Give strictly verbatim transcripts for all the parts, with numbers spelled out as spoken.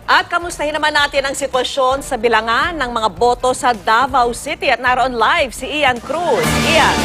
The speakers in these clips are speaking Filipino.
At kamustahin naman natin ang sitwasyon sa bilangan ng mga boto sa Davao City. At naroon live si Ian Cruz. Ian.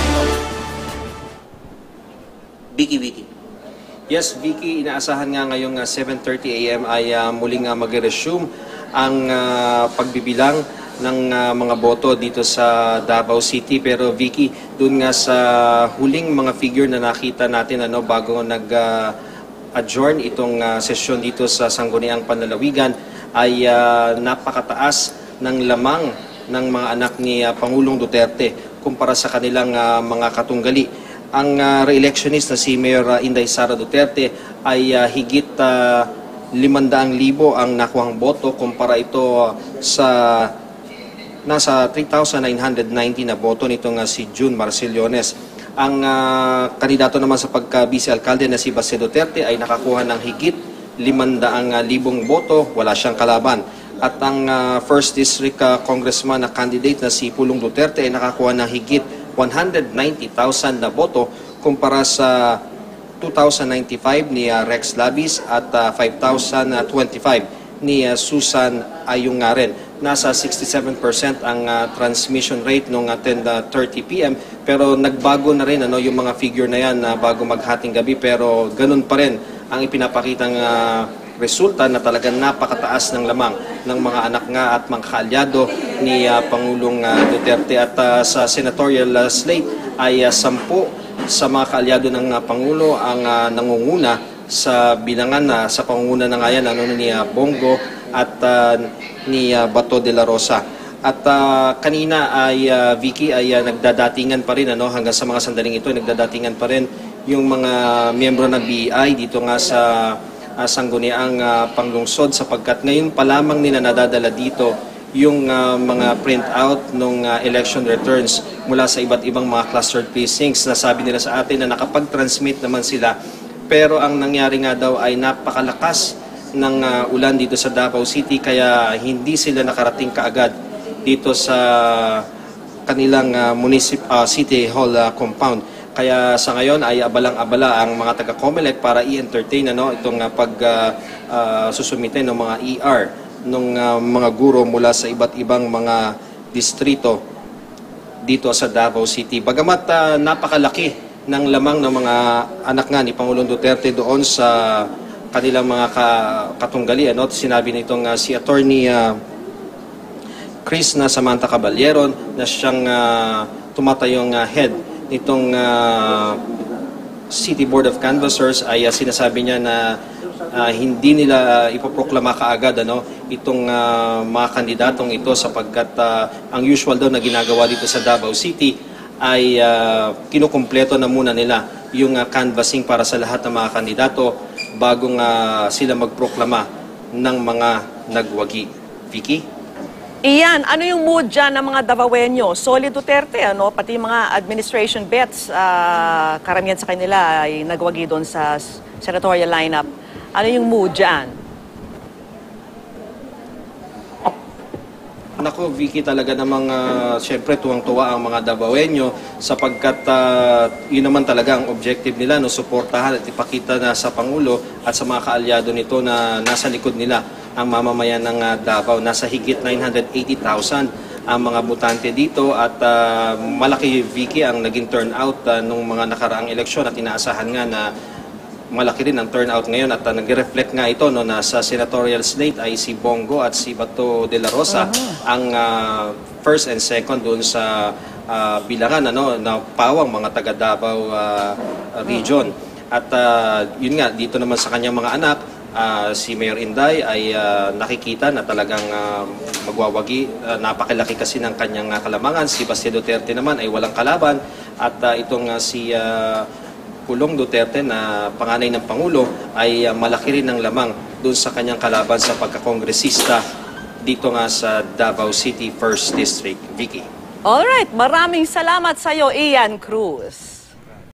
Vicky, Vicky. Yes, Vicky, inaasahan nga ngayong uh, seven thirty a m ay uh, muling uh, mag-resume ang uh, pagbibilang ng uh, mga boto dito sa Davao City. Pero Vicky, dun nga sa huling mga figure na nakita natin ano, bago nag... Uh, adjourn itong uh, sesyon dito sa Sangguniang Panlalawigan ay uh, napakataas ng lamang ng mga anak ni uh, Pangulong Duterte kumpara sa kanilang uh, mga katunggali. Ang uh, re-electionist na si Mayor uh, Inday Sara Duterte ay uh, higit uh, limandang libo ang nakuhang boto kumpara ito uh, sa nasa three thousand nine hundred ninety na boto nitong uh, si June Marcellones. Ang uh, kandidato naman sa pagka-vice-alkalde na si Baste Duterte ay nakakuha ng higit limandaang libong boto, wala siyang kalaban. At ang uh, first District uh, Congressman na candidate na si Pangulong Duterte ay nakakuha ng higit one hundred ninety thousand na boto kumpara sa two thousand ninety-five ni uh, Rex Labis at uh, five thousand twenty-five ni uh, Susan Ayungaren. Nasa sixty-seven percent ang uh, transmission rate noong uh, ten thirty p m pero nagbago na rin ano, yung mga figure na yan uh, bago maghating gabi, pero ganun pa rin ang ipinapakitang uh, resulta na talagang napakataas ng lamang ng mga anak nga at mga kaalyado ni uh, Pangulong uh, Duterte. At uh, sa senatorial uh, slate ay uh, sampu sa mga kaalyado ng uh, Pangulo ang uh, nangunguna sa bilangan na uh, sa pangunguna na nga yan ano, ni uh, Bongo at uh, ni uh, Bato de la Rosa. At uh, kanina ay uh, Vicky ay uh, nagdadatingan pa rin ano, hanggang sa mga sandaling ito nagdadatingan pa rin yung mga miyembro ng B I dito nga sa uh, sangguniang uh, panglungsod, sapagkat ngayon pa lamang nila nadadala dito yung uh, mga printout ng uh, election returns mula sa iba't ibang mga clustered precincts. Nasabi nila sa atin na nakapag-transmit naman sila, pero ang nangyari nga daw ay napakalakas ng uh, ulan dito sa Davao City, kaya hindi sila nakarating kaagad dito sa kanilang uh, municip uh, City Hall uh, compound. Kaya sa ngayon ay abalang-abala ang mga taga-Comelec para i-entertain ano, itong uh, pag uh, uh, susumite ng mga E R ng uh, mga guro mula sa iba't ibang mga distrito dito sa Davao City. Bagamat uh, napakalaki ng lamang ng mga anak nga ni Pangulong Duterte doon sa kanilang mga katunggali. Ano? Sinabi nitong uh, si Attorney uh, Chris na Samantha Caballero na siyang uh, tumatayong uh, head nitong uh, City Board of Canvassers ay uh, sinasabi niya na uh, hindi nila uh, ipoproklama kaagad ano, itong uh, mga kandidatong ito, sapagkat uh, ang usual daw na ginagawa dito sa Davao City ay uh, kinukumpleto na muna nila yung uh, canvassing para sa lahat ng mga kandidato bago nga sila magproklama ng mga nagwagi. Vicky? Iyan, ano yung mood dyan ng mga Davaoenyo? Solid Duterte, ano? Pati yung mga administration bets, uh, karamihan sa kanila ay nagwagi doon sa senatorial lineup. Ano yung mood dyan? Nako, Vicky, talaga namang uh, siyempre tuwang-tuwa ang mga Davaoenyo, sapagkat uh, yun naman talaga ang objective nila, no, suportahan at ipakita na sa Pangulo at sa mga kaalyado nito na nasa likod nila ang mamamayan ng uh, Davao. Nasa higit nine hundred eighty thousand ang mga botante dito, at uh, malaki, Vicky, ang naging turnout uh, nung mga nakaraang eleksyon, at inaasahan nga na malaki rin ang turnout ngayon. At uh, nag-reflect nga ito no, na sa senatorial slate ay si Bongo at si Bato de la Rosa uh-huh. ang uh, first and second doon sa uh, bilangan ano, na pawang mga taga Davao uh, region. At uh, yun nga, dito naman sa kanyang mga anak, uh, si Mayor Inday ay uh, nakikita na talagang uh, magwawagi. Uh, napakilaki kasi ng kanyang uh, kalamangan. Si Baste Duterte naman ay walang kalaban. At uh, itong uh, si uh, Pangulong Duterte na panganay ng Pangulo ay uh, malaki rin ng lamang doon sa kanyang kalaban sa pagkakongresista dito nga sa Davao City first District. Vicky. Alright, maraming salamat sa iyo, Ian Cruz.